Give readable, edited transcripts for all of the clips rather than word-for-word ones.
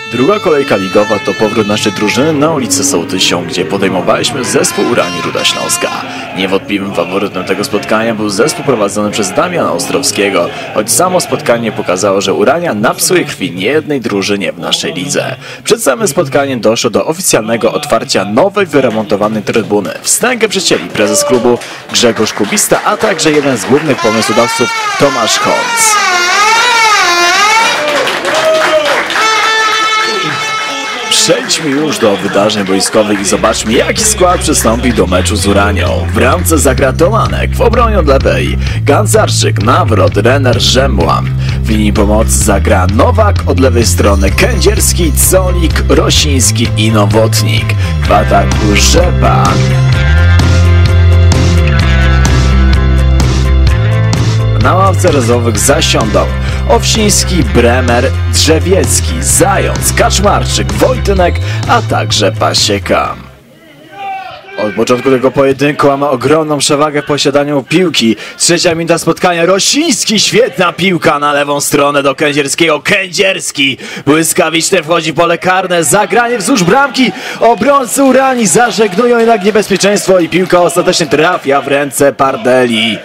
Druga kolejka ligowa to powrót naszej drużyny na ulicę Sołtysią, gdzie podejmowaliśmy zespół Uranii Ruda Śląska. Niewątpliwym faworytem tego spotkania był zespół prowadzony przez Damiana Ostrowskiego, choć samo spotkanie pokazało, że Urania napsuje krwi niejednej drużynie w naszej lidze. Przed samym spotkaniem doszło do oficjalnego otwarcia nowej, wyremontowanej trybuny. Wstęgę przycięli prezes klubu Grzegorz Kubista, a także jeden z głównych pomysłodawców Tomasz Holc. Przejdźmy już do wydarzeń boiskowych i zobaczmy, jaki skład przystąpi do meczu z Uranią. W bramce zagra Tomanek, w obronie od lewej Gancarczyk, Nawrot, Renner, Rzemłam. W linii pomocy zagra Nowak, od lewej strony Kędzierski, Colik, Rosiński i Nowotnik. W ataku Rzepa. Na ławce rezerwowych zasiądą Owsiński, Bremer, Drzewiecki, Zając, Kaczmarczyk, Wojtynek, a także Pasieka. Od początku tego pojedynku mamy ogromną przewagę w posiadaniu piłki. Trzecia minuta spotkania. Rosiński, świetna piłka na lewą stronę do Kędzierskiego. Kędzierski błyskawicznie wchodzi w pole karne. Zagranie wzdłuż bramki. Obrońcy Uranii zażegnują jednak niebezpieczeństwo i piłka ostatecznie trafia w ręce Pardeli.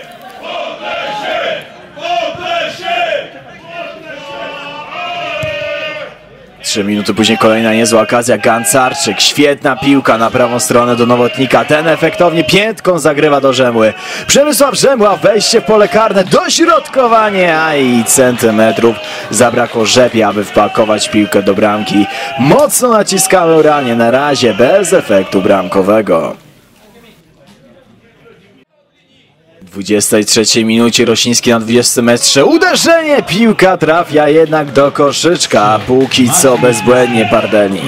3 minuty później kolejna niezła okazja. Gancarczyk, świetna piłka na prawą stronę do Nowotnika. Ten efektownie piętką zagrywa do Rzemły. Przemysław Rzemła, wejście w pole karne, dośrodkowanie, a i centymetrów zabrakło Rzepie, aby wpakować piłkę do bramki. Mocno naciskamy Uranię, na razie bez efektu bramkowego. W 23 minucie Rosiński na 20 metrze. Uderzenie! Piłka trafia jednak do koszyczka. Póki co bezbłędnie Pardeli.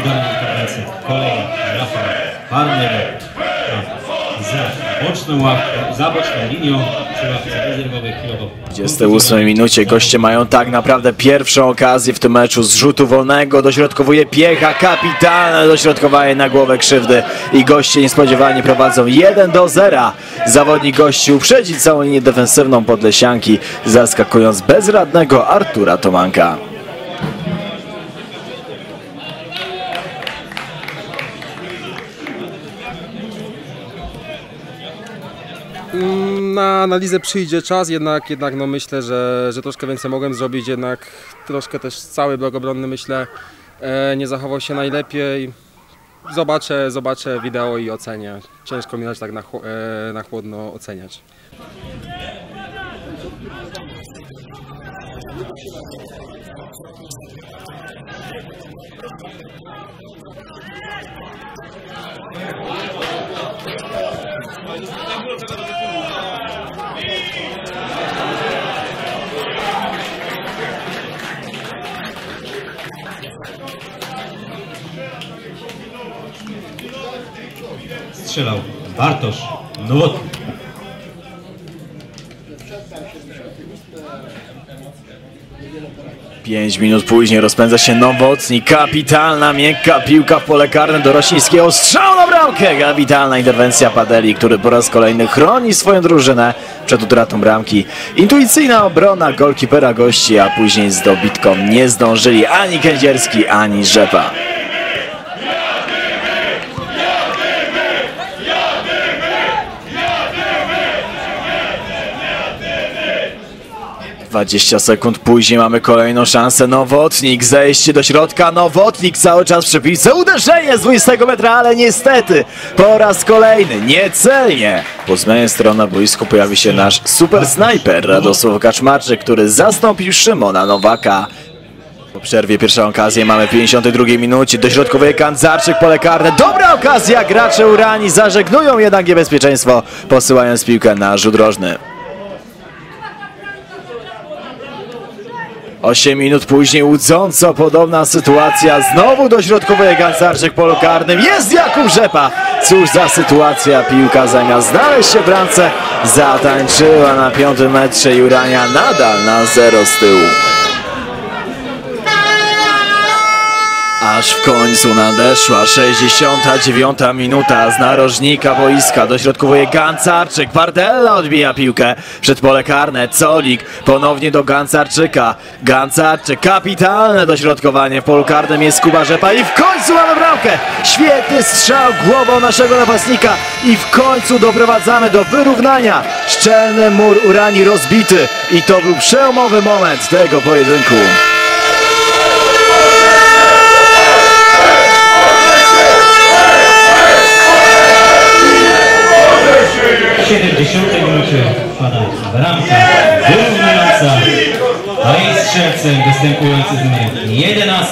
w 28 minucie goście mają tak naprawdę pierwszą okazję w tym meczu. Z rzutu wolnego dośrodkowuje Piecha. Kapitalne dośrodkowanie na głowę Krzywdy. I goście niespodziewanie prowadzą 1-0. Zawodnik gości uprzedzi całą linię defensywną Podlesianki, zaskakując bezradnego Artura Tomanka. Na analizę przyjdzie czas, jednak no myślę, że troszkę więcej mogłem zrobić, jednak troszkę też cały blok obronny, myślę, nie zachował się najlepiej. Zobaczę wideo i ocenię. Ciężko mi dać tak na chłodno oceniać. Strzelał Bartosz Nowotnik. Pięć minut później rozpędza się Nowotnik. Kapitalna, miękka piłka w pole karne do Rosińskiego. Strzał na bramkę! Kapitalna interwencja Pardeli, który po raz kolejny chroni swoją drużynę przed utratą bramki. Intuicyjna obrona golkipera gości, a później z dobitką nie zdążyli ani Kędzierski, ani Rzepa. 20 sekund później mamy kolejną szansę. Nowotnik, zejście do środka. Nowotnik cały czas przy piłce. Uderzenie z 20 metra, ale niestety po raz kolejny niecelnie. Po zmianie strony na boisku pojawi się nasz super snajper Radosław Kaczmarczyk, który zastąpił Szymona Nowaka. Po przerwie pierwszą okazję mamy w 52 minucie. Dośrodkowuje Gancarczyk, pole karne. Dobra okazja, gracze Uranii zażegnują jednak niebezpieczeństwo, posyłając piłkę na rzut rożny. 8 minut później łudząco podobna sytuacja. Znowu dośrodkowuje Gancarczyk polu karnym. Jest Jakub Rzepa. Cóż za sytuacja. Piłka zamiast znaleźć się w bramce zatańczyła na 5 metrze i Urania nadal na 0 z tyłu. A Aż w końcu nadeszła 69. minuta. Z narożnika boiska dośrodkowuje Gancarczyk. Bardella odbija piłkę przed pole karne. Colik ponownie do Gancarczyka. Gancarczyk, kapitalne dośrodkowanie w polu karnym, jest Kuba Rzepa i w końcu mamy bramkę. Świetny strzał głową naszego napastnika i w końcu doprowadzamy do wyrównania. Szczelny mur Uranii rozbity i to był przełomowy moment tego pojedynku. 70 minucie wpada bramka wyrównująca, a jej strzelcem występujący z numerem 11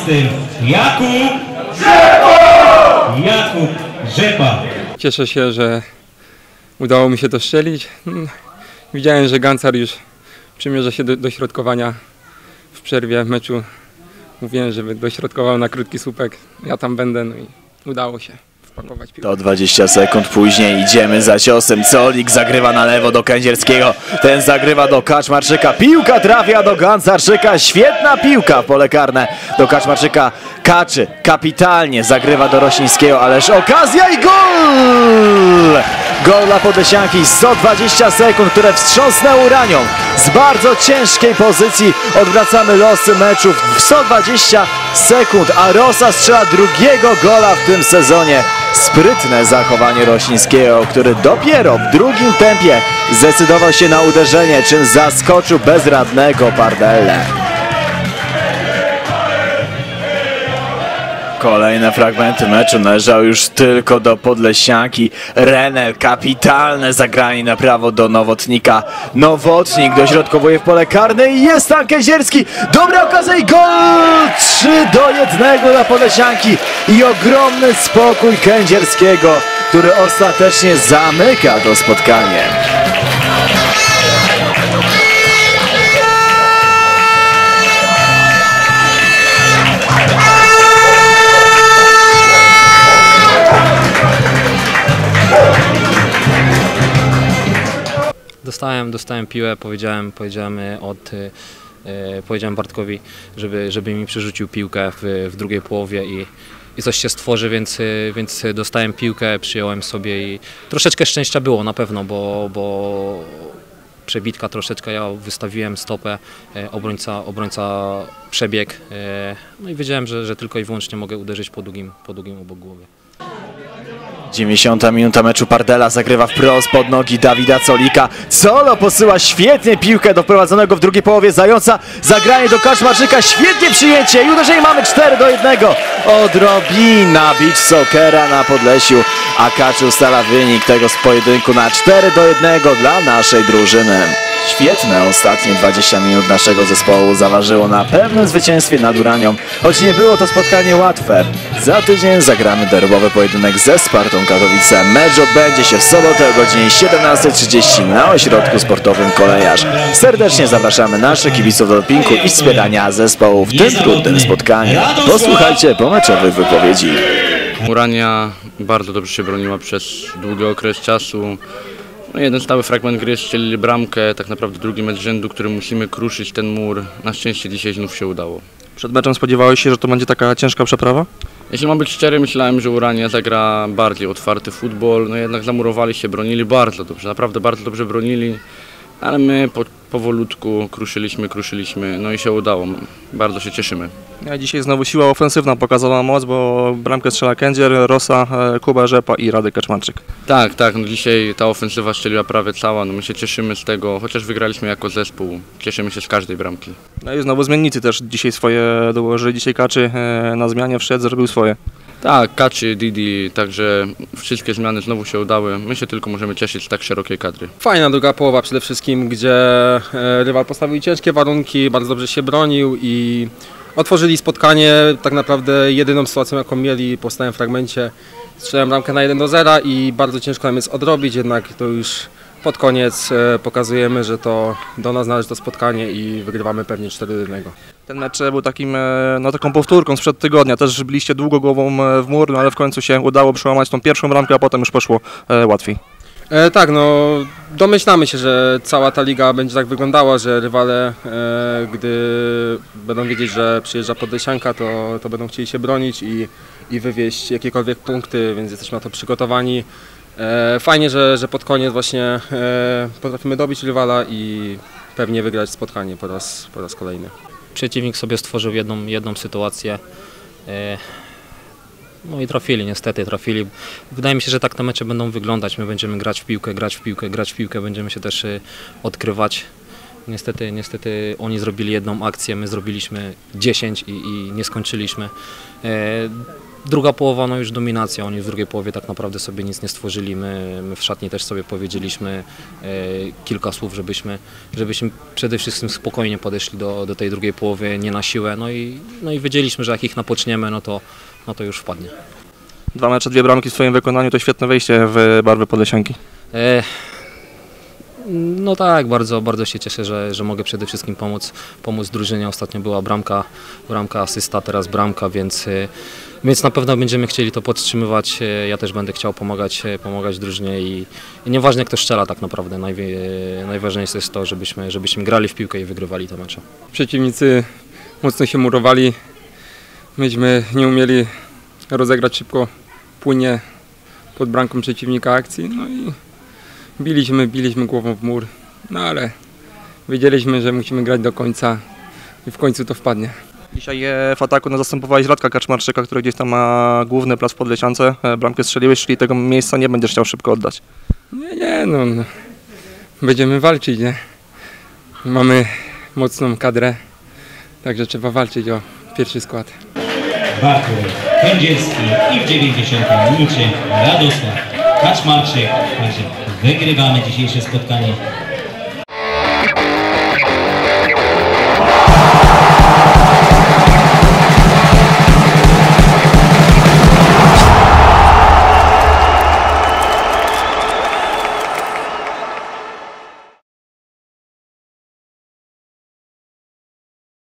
Jakub Rzepa. Cieszę się, że udało mi się to strzelić. Widziałem, że Gancar już przymierza się do środkowania w przerwie meczu. Mówiłem, żeby dośrodkował na krótki słupek. Ja tam będę, no i udało się wpakować piłkę. To 20 sekund później idziemy za ciosem. Colik zagrywa na lewo do Kędzierskiego. Ten zagrywa do Kaczmarczyka. Piłka trafia do Gancarczyka. Świetna piłka w pole karne do Kaczmarczyka. Kaczy kapitalnie zagrywa do Rosińskiego, ależ okazja i gol! Gol dla Podlesianki. 120 sekund, które wstrząsnęły Uranią. Z bardzo ciężkiej pozycji odwracamy losy meczów w 120 sekund, a Rosa strzela drugiego gola w tym sezonie. Sprytne zachowanie Rosińskiego, który dopiero w drugim tempie zdecydował się na uderzenie, czym zaskoczył bezradnego Bardellę. Kolejne fragmenty meczu należały już tylko do Podlesianki. Renel, kapitalne zagranie na prawo do Nowotnika. Nowotnik dośrodkowuje w pole karne i jest tam Kędzierski. Dobra okazja i gol! 3-1 dla Podlesianki i ogromny spokój Kędzierskiego, który ostatecznie zamyka to spotkanie. Dostałem piłę, powiedziałem Bartkowi, żeby mi przerzucił piłkę w drugiej połowie i coś się stworzy, więc dostałem piłkę, przyjąłem sobie i troszeczkę szczęścia było na pewno, bo przebitka troszeczkę, ja wystawiłem stopę, obrońca przebiegł, no i wiedziałem, że tylko i wyłącznie mogę uderzyć po długim obok głowy. 90 minuta meczu. Bardella zagrywa wprost pod nogi Dawida Colika. Colo posyła świetnie piłkę do wprowadzonego w drugiej połowie Zająca. Zagranie do Kaczmarczyka. Świetnie przyjęcie i uderzenie. Mamy 4-1. Odrobina beach soccera na Podlesiu, a Kaczy ustala wynik tego pojedynku na 4-1 dla naszej drużyny. Świetne ostatnie 20 minut naszego zespołu zaważyło na pewnym zwycięstwie nad Uranią, choć nie było to spotkanie łatwe. Za tydzień zagramy derbowy pojedynek ze Spartą Katowice. Mecz odbędzie się w sobotę o godzinie 17:30 na ośrodku sportowym Kolejarz. Serdecznie zapraszamy naszych kibiców do dopingu i wspierania zespołu w tym trudnym spotkaniu. Posłuchajcie pomeczowych wypowiedzi. Urania bardzo dobrze się broniła przez długi okres czasu. No, jeden stały fragment gry, strzelili bramkę, tak naprawdę drugi mecz rzędu, który musimy kruszyć ten mur. Na szczęście dzisiaj znów się udało. Przed meczem spodziewałeś się, że to będzie taka ciężka przeprawa? Jeśli mam być szczery, myślałem, że Urania zagra bardziej otwarty futbol, no jednak zamurowali się, bronili bardzo dobrze, naprawdę bardzo dobrze bronili, ale my powolutku kruszyliśmy, no i się udało, bardzo się cieszymy. Ja dzisiaj znowu siła ofensywna pokazała moc, bo bramkę strzela Kędzier, Rosa, Kuba Rzepa i Radek Kaczmarczyk. Tak, no dzisiaj ta ofensywa strzeliła prawie cała, no my się cieszymy z tego, chociaż wygraliśmy jako zespół, cieszymy się z każdej bramki. No i znowu zmiennicy też dzisiaj swoje dołożyli, dzisiaj Kaczy na zmianie wszedł, zrobił swoje. Tak, Kaczy, Didi, także wszystkie zmiany znowu się udały, my się tylko możemy cieszyć z tak szerokiej kadry. Fajna druga połowa przede wszystkim, gdzie rywal postawił ciężkie warunki, bardzo dobrze się bronił i otworzyli spotkanie tak naprawdę jedyną sytuacją, jaką mieli po stałym fragmencie. Strzeliłem bramkę na 1-0 i bardzo ciężko nam jest odrobić, jednak to już pod koniec pokazujemy, że to do nas należy to spotkanie i wygrywamy pewnie 4-1. Ten mecz był taką powtórką sprzed tygodnia, też byliście długo głową w mur, no ale w końcu się udało przełamać tą pierwszą bramkę, a potem już poszło łatwiej. Tak, no domyślamy się, że cała ta liga będzie tak wyglądała, że rywale, gdy będą wiedzieć, że przyjeżdża Podlesianka, to będą chcieli się bronić i wywieźć jakiekolwiek punkty, więc jesteśmy na to przygotowani. Fajnie, że pod koniec właśnie potrafimy dobić rywala i pewnie wygrać spotkanie po raz kolejny. Przeciwnik sobie stworzył jedną sytuację. No i trafili, niestety trafili. Wydaje mi się, że tak te mecze będą wyglądać. My będziemy grać w piłkę, będziemy się też odkrywać. Niestety oni zrobili jedną akcję, my zrobiliśmy 10 i nie skończyliśmy. Druga połowa, no już dominacja, oni w drugiej połowie tak naprawdę sobie nic nie stworzyli. My w szatni też sobie powiedzieliśmy kilka słów, żebyśmy przede wszystkim spokojnie podeszli do tej drugiej połowy, nie na siłę. No i wiedzieliśmy, że jak ich napoczniemy, no to już wpadnie. 2 mecze, 2 bramki w swoim wykonaniu to świetne wejście w barwy Podlesianki. No tak, bardzo się cieszę, że mogę przede wszystkim pomóc drużynie. Ostatnio była bramka, asysta, teraz bramka, więc na pewno będziemy chcieli to podtrzymywać. Ja też będę chciał pomagać drużynie i nieważne kto strzela tak naprawdę. Najważniejsze jest to, żebyśmy grali w piłkę i wygrywali te mecze. Przeciwnicy mocno się murowali. Myśmy nie umieli rozegrać szybko, płynnie pod bramką przeciwnika akcji. No i biliśmy głową w mur, no ale wiedzieliśmy, że musimy grać do końca i w końcu to wpadnie. Dzisiaj w ataku zastępowałeś Radka Kaczmarczyka, który gdzieś tam ma główny plac w Podlesiance. Bramkę strzeliłeś, czyli tego miejsca nie będziesz chciał szybko oddać. No. Będziemy walczyć, nie? Mamy mocną kadrę, także trzeba walczyć o pierwszy skład. Bartłoń Kędzierski i w 90 minucie Radosław Kaczmarczyk. Także wygrywamy dzisiejsze spotkanie